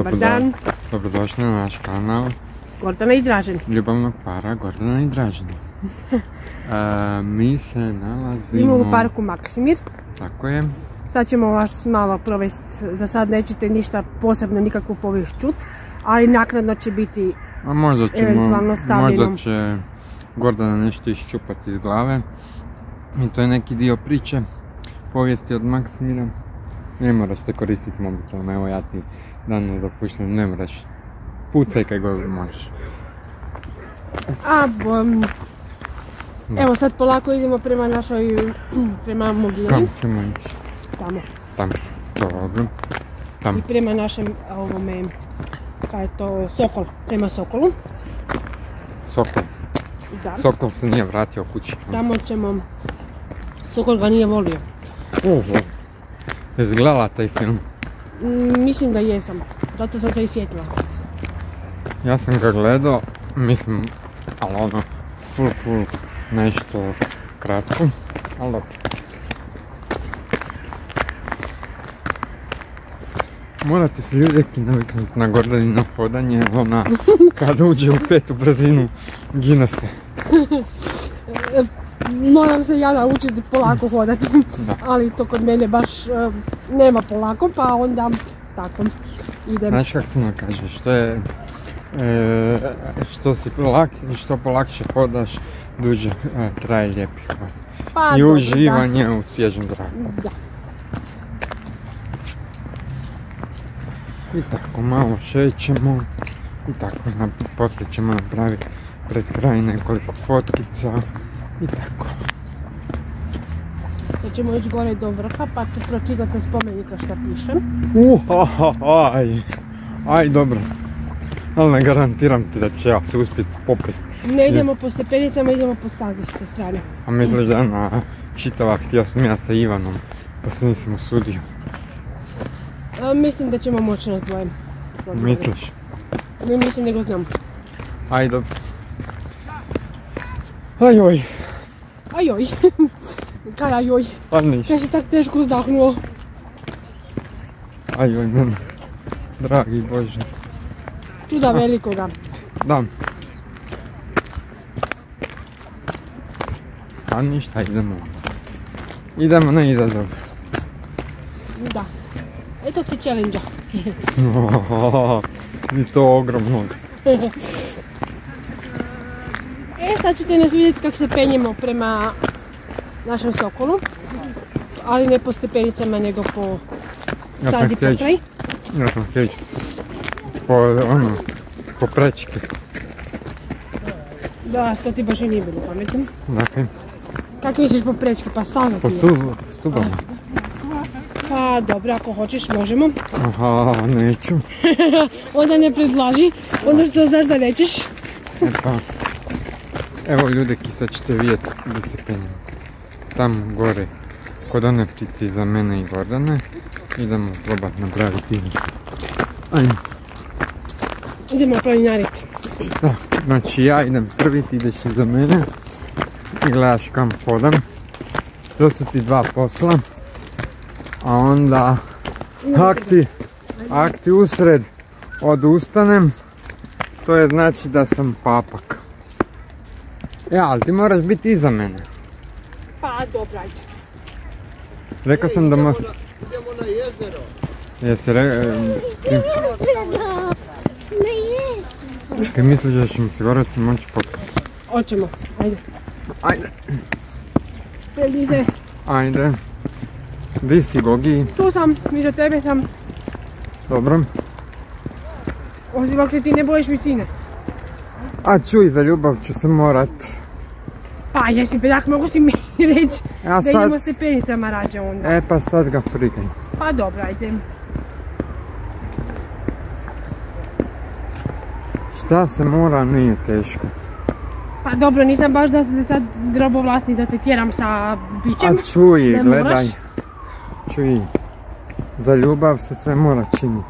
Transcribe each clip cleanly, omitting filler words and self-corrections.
Dobar dan. Dobrodošli na naš kanal Gordana i Dražen. Ljubavnog para Gordana i Dražena. Mi se nalazimo u parku Maksimir. Tako je. Sad ćemo vas malo provesti. Za sad nećete ništa posebno, nikakvu povijest čut, ali naknadno će biti eventualno stavljeno. Možda će Gordana nešto iščupati iz glave. I to je neki dio priče, povijesti od Maksimira. Ne moraš te koristiti mobitelom, evo ja ti danas zapuštam, ne moraš. Pucaj kaj god možeš. Evo sad polako idemo prema prema mogili. Kam ćemo ići? Tamo. Tamo, dobro. Tamo. I prema našem kaj je to, Sokol, prema Sokolu. Sokol. Da. Sokol se nije vratio kući. Tamo ćemo, Sokol ga nije volio. Jesi gledala taj film? Mislim da jesam, zato sam se i sjetila. Ja sam ga gledao, mislim, ali ono, full nešto kratko, ali dobro. Morate se ljudi naviknuti na Gordanino hodanje, ona kada uđe u 5. brzinu, gine se. Moram se ja naučiti polako hodati, ali to kod mene baš nema polako, pa onda tako idem. Znaš kako se ono kaže, što polakše hodaš, duže traje lijepi hod. I uživanje u svježem zraku. Da. I tako malo šećemo i tako poslije ćemo napraviti pred kraj nekoliko fotkica i tako. Sad ćemo ići gore do vrha pa ću pročitati sa spomenika šta piše. Aj dobro, ali ne garantiram ti da će ja se uspjeti popesti. Ne idemo po stepenicama, idemo po stazi sa strane. A misliš da na čitava htio sam ja sa Ivanom, pa se nisam usudio. Mislim da ćemo moći nas dvojem. Misliš? Ne mislim nego znam. Aj dobro. Ajoj. Ajoj. Kaj ajoj? Pa niš. Kaj si tak teško uzdahnuo? Ajoj mene. Dragi Bože. Čuda velikoga. Da. A ništa, idemo. Idemo na izazov. Da. Eto ti challenge-a. I to ogromnog. Sad ćete nas vidjeti kako se penjemo prema našem Sokolu. Ali ne po stepenicama nego po stazi pokraj. Ja sam htio ići po prečke. Da, to ti baš i nije bilo pametno. Dakle. Kako misliš po prečke? Pa staza ti je. Po stubama. Pa dobro, ako hoćeš možemo. Aha, neću. Onda ne predlaži, onda što znaš da nećeš. Evo ljudeki, sad ćete vidjeti gdje se penjemo. Tamo gore, kod one ptice iza mene i Gordane. Idemo probati napraviti izazov. Ajmo. Idemo planinariti. Da, znači ja idem prvi, ti ideš iza mene. I gledaš kam hodam. To su ti dva posla. A onda, ak ti usred odustanem, to je znači da sam papak. Ja, ali ti moraš biti iza mene. Pa dobro, ajde. Rekao sam da možeš... Idemo na jezero. Jesi rekao... Kaj misliš da ćemo se vjerojatno moći fotkati? Hoćemo, ajde. Ajde. Pelji se. Ajde. Di si, Gogi? Tu sam, iza tebe sam. Dobro. Osim ako se ti ne bojiš visine. A čuj, za ljubav ću se morat. Pa jesi pedak, mogu si mi reći da idemo stepenicama rađe onda. E pa sad ga frigaj. Pa dobro, ajde. Šta se mora, nije teško. Pa dobro, nisam baš da se sad grobovlasnik da te tjeram sa bićem. A čuj, gledaj. Čuj, za ljubav se sve mora činiti.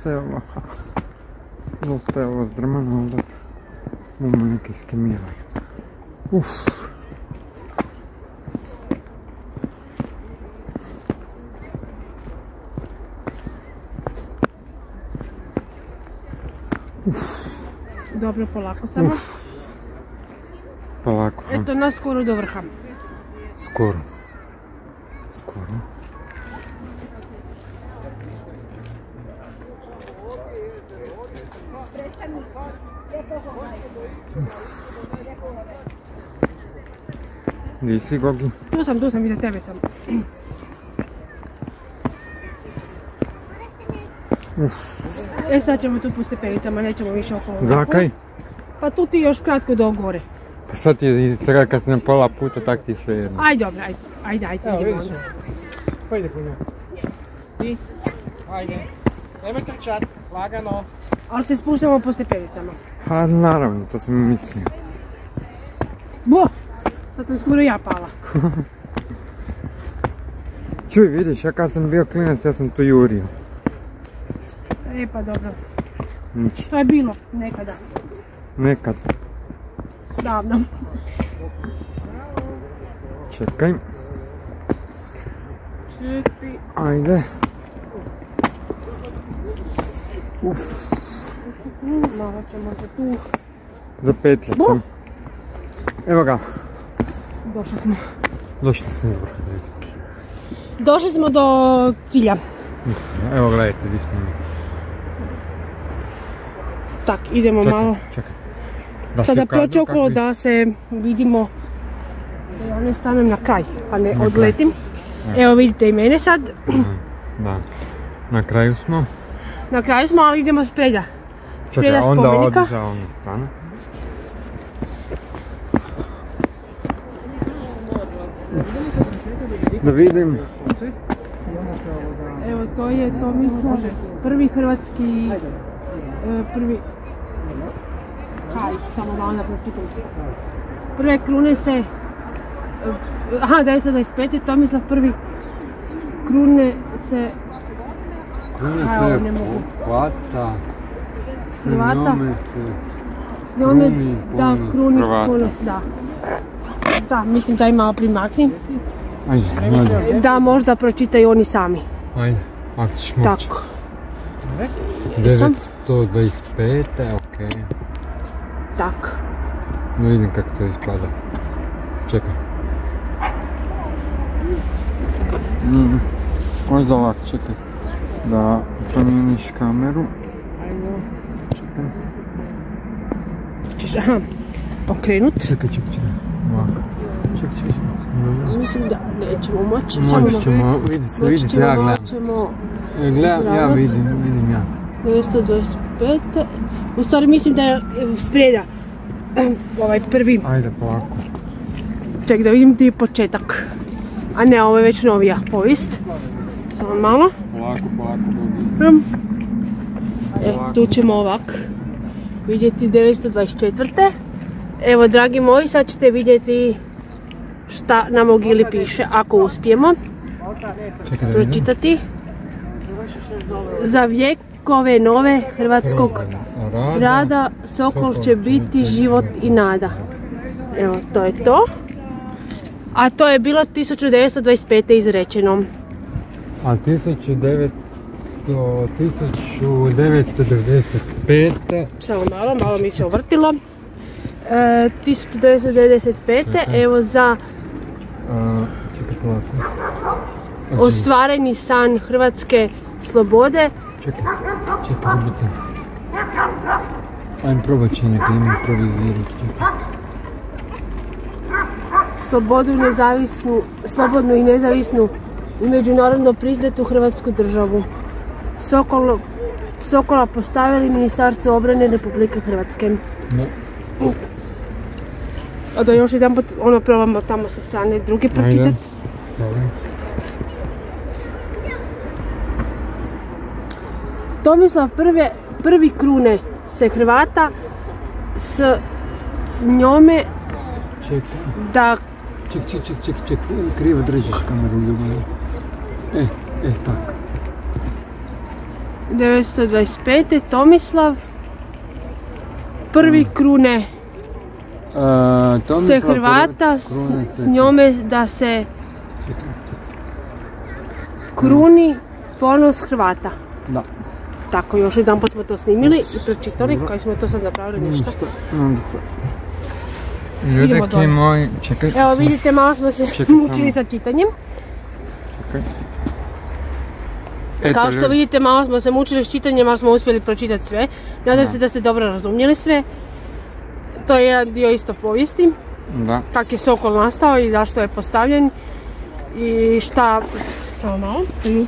Dosta je ovo zdrmano, onda imamo neke skemijeve. Dobro, polako samo. Polako. Eto nas skoro do vrha. Skoro. Gdje si, Gogi? Tu sam, iza tebe sam. Sad ćemo tu po stepenicama, nećemo više okolo. Zakaj? Pa tu ti još kratko do gore. Pa sad ti sada kad sam pola puta, tak ti sve jedno. Ajde, dobro, ajde, idemo onda. Pa ide po njoj. Ti? Ajde. Nemoj trčat, lagano. Ali se spuštamo po stepenicama. Ha, naravno, to sam mislio. Bo! Sad sam skoro ja pala. Čuj, vidiš, ja kad sam bio klinac, ja sam tu jurio. E pa dobro. Nič. To je bilo nekada. Nekad. Davno. Čekaj. Čekaj. Ajde. Malo ćemo se tu. Zapetljati. Evo ga. Došli smo. Došli smo do vrha. Došli smo do cilja. Evo gledajte, gdje smo mi. Tak, idemo malo. Čekaj. Sada proći okolo da se vidimo. Da ja ne stanem na kraj, pa ne odletim. Evo vidite i mene sad. Da. Na kraju smo. Na kraju smo, ali idemo spreda. Čekaj, onda spomenika. odi za onu stranu. Da vidim. Evo to je Tomislav, prvi hrvatski, prvi kaj, samo malo da pročitam. Prve krune se, 1925. Tomislav prvi krune se, Krune se hvata, s njome da kruni ponos, da. Da, mislim da ima primakni. Ajde. Da možda pročitaju oni sami. Ajde, ako ćeš moći. Tako. 925, okej. Tako. Da vidim kako to ispada. Čekaj. Možda ovako, čekaj. Da promijeniš kameru. Čekaj. Ćeš, aha, okrenut. Čekaj. Ovako. Čekaj. Mislim da nećemo moći. Moći ćemo, vidi se, ja gledam. Gledam, ja vidim ja. 925. U stvari mislim da je spreda ovaj prvi. Ajde, polako. Ček da vidim ti početak. A ne, ovo je već novija povijest. Samo malo. Polako. Tu ćemo ovak vidjeti 924. Evo, dragi moji, sad ćete vidjeti šta na mogili piše, ako uspijemo pročitati. Za vjekove nove hrvatskog rada Sokol će biti život i nada. Evo, to je to. A to je bilo 1925. izrečeno. A 1995. Samo malo mi se uvrtilo. 1995. Evo za ostvareni san hrvatske slobode. Čekaj, Ljubica. Ajme probat će neka improvizirati. Slobodnu i nezavisnu i međunarodno priznatu hrvatsku državu. Sokola postavili Ministarstvo obrane Republike Hrvatske. A da još jedan put probamo tamo sa strane druge pročitati. Tomislav prvi krune se Hrvata s njome da... Ček, krivo držiš kameru, Ljubana. Tak. 925. Tomislav prvi krune se Hrvata s njome da se kruni ponos Hrvata. Da. Tako, još jedan pot smo to snimili i pročitali, koji smo to sad napravili ništa. Ljudeki moji, čekaj. Evo vidite, malo smo se mučili sa čitanjem. Kao što vidite, malo smo se mučili s čitanjem, ali smo uspjeli pročitati sve. Nadam se da ste dobro razumjeli sve. To je jedan dio isto povijesti. Kak je Sokol nastao i zašto je postavljen. I šta... Samo malo.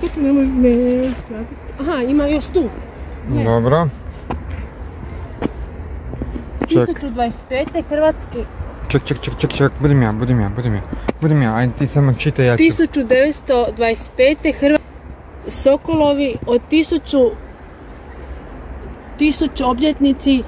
Aha, ima još tu. Dobro. 1025. hrvatski... Ček, budim ja, ajde ti samo čitaj, ja ću... 1925. hrvatski Sokolovi od 1000 obljetnici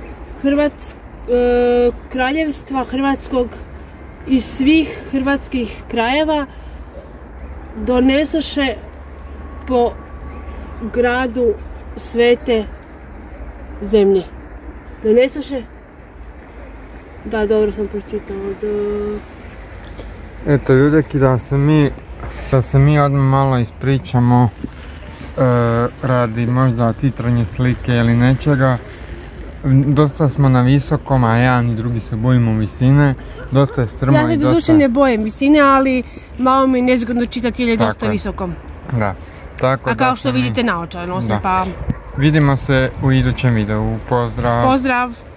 kraljevstva hrvatskog iz svih hrvatskih krajeva donesoše po gradu svete zemlje. Donesoše? Da, dobro sam pročitala. Eto ljudeki, da se mi odmah malo ispričamo radi možda titranje slike ili nečega. Dosta smo na visokom, a jedan i drugi se bojimo visine. Dosta je strmo i dosta... Ja se doduše ne bojim visine, ali malo mi je nezgodno čitati jer je dosta visokom. Da. A kao što vidite naočare nosim, pa... Vidimo se u idućem videu. Pozdrav! Pozdrav!